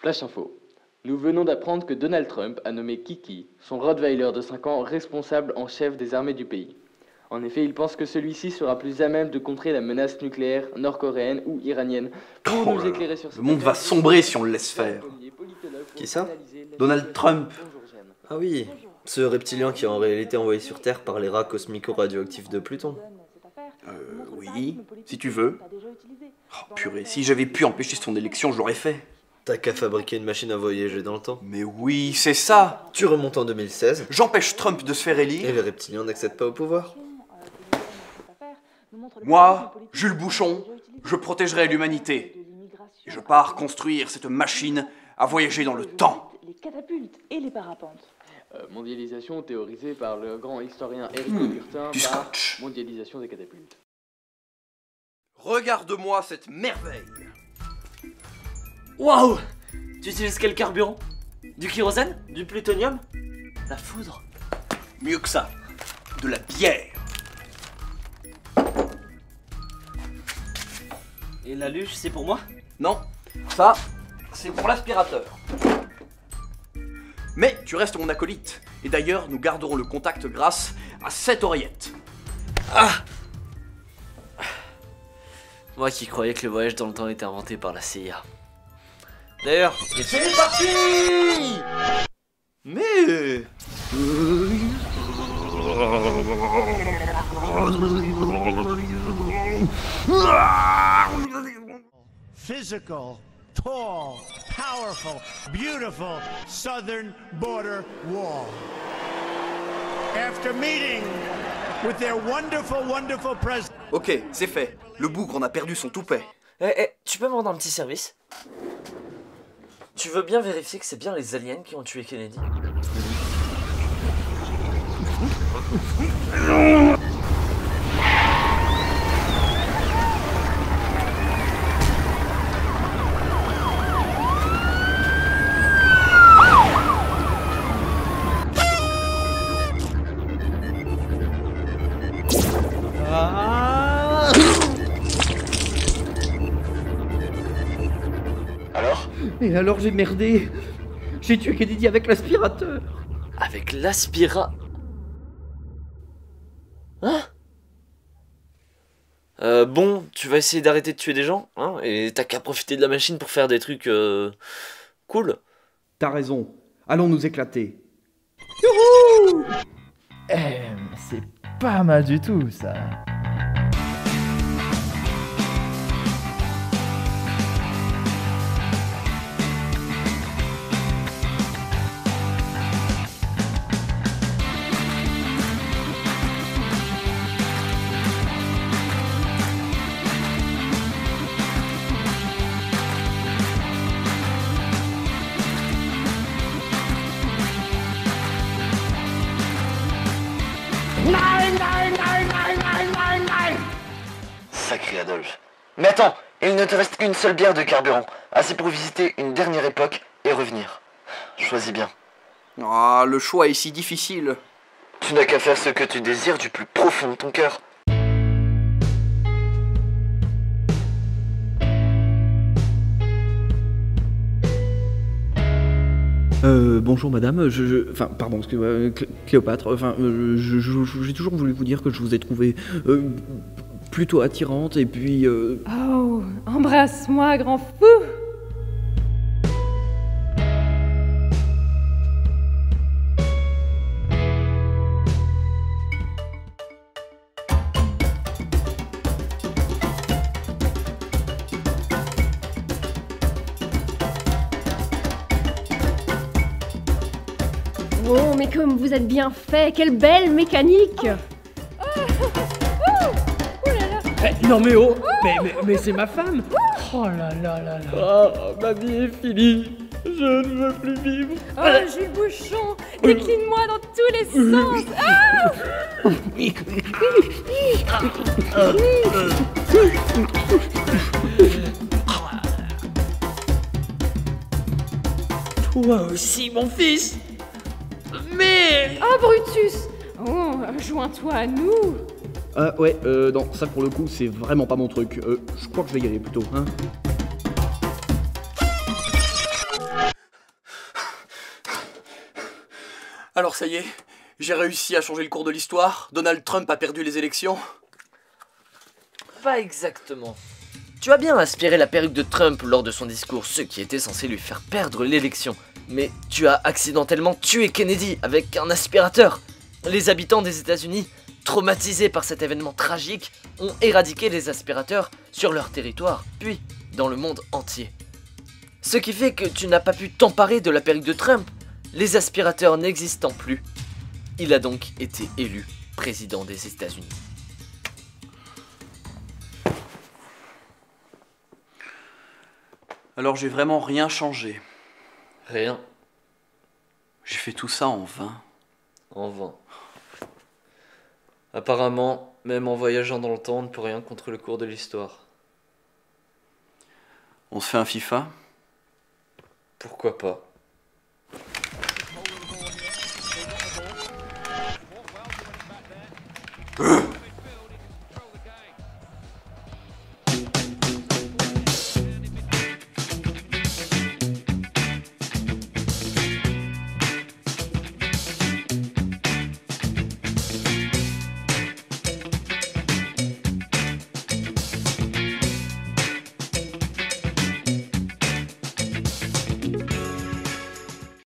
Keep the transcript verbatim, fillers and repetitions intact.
Flash info. Nous venons d'apprendre que Donald Trump a nommé Kiki, son Rottweiler de cinq ans, responsable en chef des armées du pays. En effet, il pense que celui-ci sera plus à même de contrer la menace nucléaire nord-coréenne ou iranienne. Pour Oh nous là éclairer là. sur Le monde va sombrer si on le laisse faire. Qui ça? Donald Trump. Ah oui, ce reptilien qui est en réalité envoyé sur Terre par les rats cosmico-radioactifs de Pluton. Euh, oui, si tu veux. Oh, purée, si j'avais pu empêcher son élection, je l'aurais fait. T'as qu'à fabriquer une machine à voyager dans le temps. Mais oui, c'est ça. Tu remontes en deux mille seize, J'empêche Trump de se faire et élire. les reptiliens n'accèdent pas au pouvoir. Moi, Jules Bouchon, je protégerai l'humanité. Et je pars construire cette machine à voyager dans le temps. Les catapultes et les parapentes. Euh, mondialisation théorisée par le grand historien Eric Mmh, Burtin du par scotch. mondialisation des catapultes. Regarde-moi cette merveille. Waouh! Tu utilises quel carburant? Du kérosène? Du plutonium? La foudre? Mieux que ça, de la bière. Et la luge, c'est pour moi? Non, ça, c'est pour l'aspirateur. Mais tu restes mon acolyte. Et d'ailleurs, nous garderons le contact grâce à cette oreillette. Ah! Moi qui croyais que le voyage dans le temps était inventé par la C I A. D'ailleurs, C'est parti! Mais... Physical, tall, powerful, beautiful southern border wall. After meeting with their wonderful, wonderful president. Ok, c'est fait. Le bougre en a perdu son toupet. eh, eh, tu peux me rendre un petit service? Tu veux bien vérifier que c'est bien les aliens qui ont tué Kennedy? Alors? Et alors j'ai merdé. J'ai tué Kennedy avec l'aspirateur. Avec l'aspira... Hein? Euh, bon, tu vas essayer d'arrêter de tuer des gens, hein? Et t'as qu'à profiter de la machine pour faire des trucs... Euh, cool. T'as raison. Allons nous éclater. Youhou! Eh, c'est pas mal du tout, ça. Sacré Adolphe. Mais attends, il ne te reste qu'une seule bière de carburant, assez pour visiter une dernière époque et revenir. Choisis bien. Ah, le choix est si difficile. Tu n'as qu'à faire ce que tu désires du plus profond de ton cœur. Euh, bonjour madame, je, je- enfin pardon, excusez-moi, euh, Clé- Cléopâtre, enfin euh, je- je- je- j'ai toujours voulu vous dire que je vous ai trouvé euh, plutôt attirante et puis euh, Oh, embrasse-moi, grand fou! Oh, mais comme vous êtes bien fait, quelle belle mécanique! Eh, non mais oh, mais, mais, mais c'est ma femme. Oh là là là là. Oh, ma vie est finie. Je ne veux plus vivre. Oh, Jules Bouchon, décline-moi dans tous les sens! Ah! Toi aussi, mon fils! Mais... Oh, Brutus! Oh, joins-toi à nous! Euh, ouais, euh, non, ça pour le coup, c'est vraiment pas mon truc. Euh, je crois que je vais y aller plutôt, hein. Alors ça y est, j'ai réussi à changer le cours de l'histoire. Donald Trump a perdu les élections. Pas exactement. Tu as bien aspiré la perruque de Trump lors de son discours, ce qui était censé lui faire perdre l'élection. Mais tu as accidentellement tué Kennedy avec un aspirateur. Les habitants des États-Unis, traumatisés par cet événement tragique, ont éradiqué les aspirateurs sur leur territoire, puis dans le monde entier. Ce qui fait que tu n'as pas pu t'emparer de la perruque de Trump, les aspirateurs n'existant plus. Il a donc été élu président des États-Unis. Alors j'ai vraiment rien changé. Rien. J'ai fait tout ça en vain. En vain. Apparemment, même en voyageant dans le temps, on ne peut rien contre le cours de l'histoire. On se fait un FIFA ? Pourquoi pas ?